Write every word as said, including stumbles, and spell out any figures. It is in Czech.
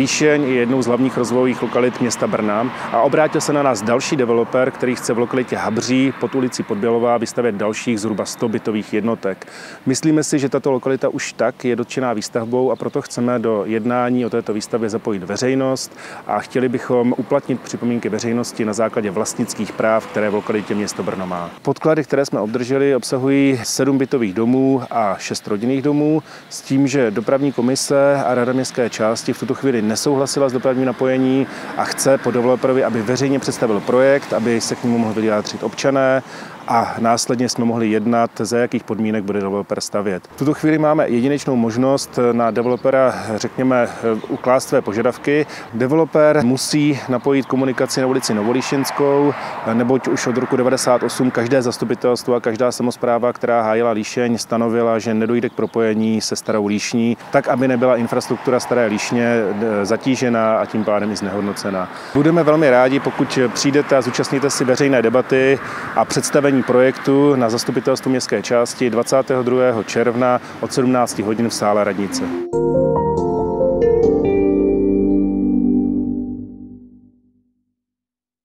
Líšeň je jednou z hlavních rozvojových lokalit města Brna a obrátil se na nás další developer, který chce v lokalitě Habří pod ulicí Podbělová vystavět dalších zhruba sto bytových jednotek. Myslíme si, že tato lokalita už tak je dotčená výstavbou a proto chceme do jednání o této výstavbě zapojit veřejnost a chtěli bychom uplatnit připomínky veřejnosti na základě vlastnických práv, které v lokalitě město Brno má. Podklady, které jsme obdrželi, obsahují sedm bytových domů a šest rodinných domů s tím, že dopravní komise a rada městské části v tuto chvíli nesouhlasila s dopravním napojení a chce po developerovi, aby veřejně představil projekt, aby se k němu mohli vyjádřit občané a následně jsme mohli jednat, za jakých podmínek bude developer stavět. V tuto chvíli máme jedinečnou možnost na developera, řekněme, uklást své požadavky. Developer musí napojit komunikaci na ulici Novolíšenskou, neboť už od roku devadesát osm každé zastupitelstvo a každá samospráva, která hájila Líšeň, stanovila, že nedojde k propojení se Starou Líšní, tak aby nebyla infrastruktura Staré Líšně zatížená a tím pádem i znehodnocena. Budeme velmi rádi, pokud přijdete a zúčastníte si veřejné debaty a představení projektu na zastupitelstvu městské části dvacátého druhého června od sedmnácti hodin v sále radnice.